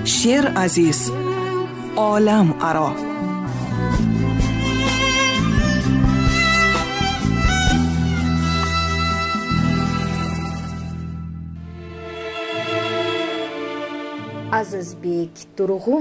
she'r aziz, olam aro. Azizbek Turg'un.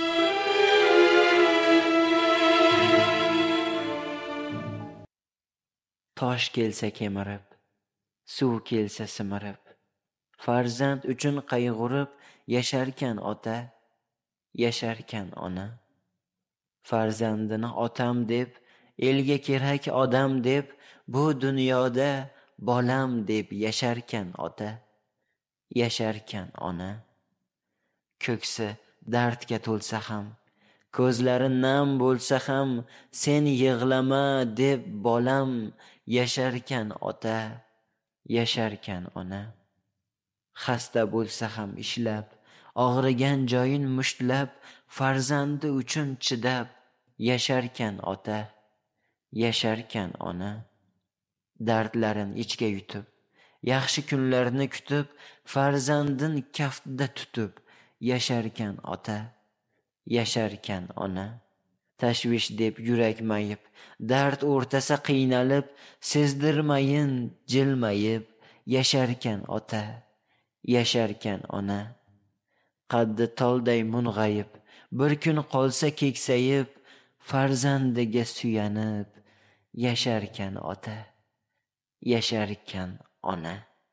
Tosh kelsa kemirib, suv kelsa simirib, farzand uchun qayg'urib yasharkan ota, yasharkan ona. Farzandini otam deb, elga kerak odam deb, bu dunyoda bolam deb yasharkan ota, yasharkan ona. Ko'ksi dardga to'lsa ham, ko'zlari nam bo'lsa ham, sen yig'lama deb bolam yasharkan ota, yasharkan ona. Xasta bo'lsa ham ishlab, og'rigan joyin mushtlab, farzandi uchun chidab, yasharkan ota, yasharkan ona. Dardlarin ichga yutib, yaxshi kunlarni kutib, farzandin kaftda tutib, yasharkan ota, yasharkan ona. Tashvish deb yurak mayib, dard o'rtasa qiynalib, sezdirmayin jilmayib, yasharkan ota, yasharkan ona. Qaddi tolday mung'ayib, bir kun qolsa keksayib, farzandiga suyanib, yasharkan ota, yasharkan ona.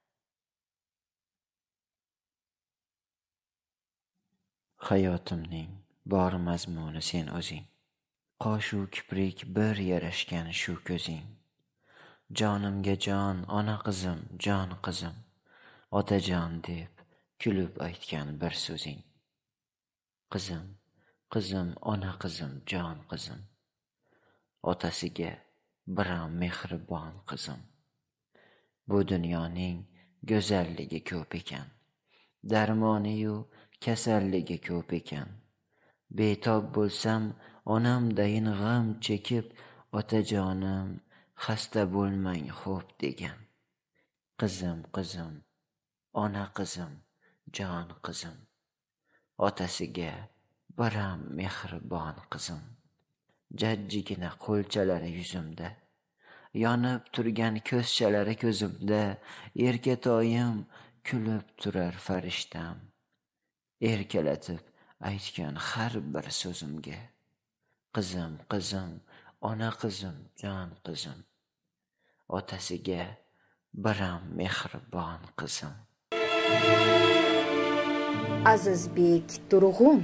Hayotimning bor mazmuni sen o'zing, qoshu kiprik bir yarashgan shu ko'zing. Jonimga jon, ona qizim, jon qizim, otajon deb kulib aytgan bir so'zing. Qizim, qizim, ona qizim, jon qizim, otasiga biram mehribon qizim. Bu dunyoning go'zalligi ko'p ekan, darmoni-yu kasalligi ko'p ekan. Betob bo'lsam onamdayin g'am chekib, otajonim xasta bo'lmang xo'p degan. Qizim, qizim, ona qizim, jon qizim, otasiga biram mehribon qizim. Jajjigina qo'lchalari yuzimda, yonib turgan ko'zchalari ko'zimda, erkatoyim kulib turar farishtam, erkalatib aytgan har bir so'zimga. Qizim, qizim, ona qizim, jon qizim, otasiga biram mehribon qizim. Azizbek Turg'un.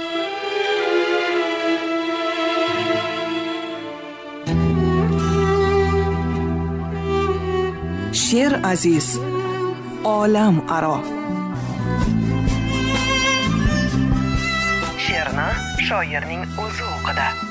She'r aziz, olam aro. She'rni shoirning o'zi o'qidi.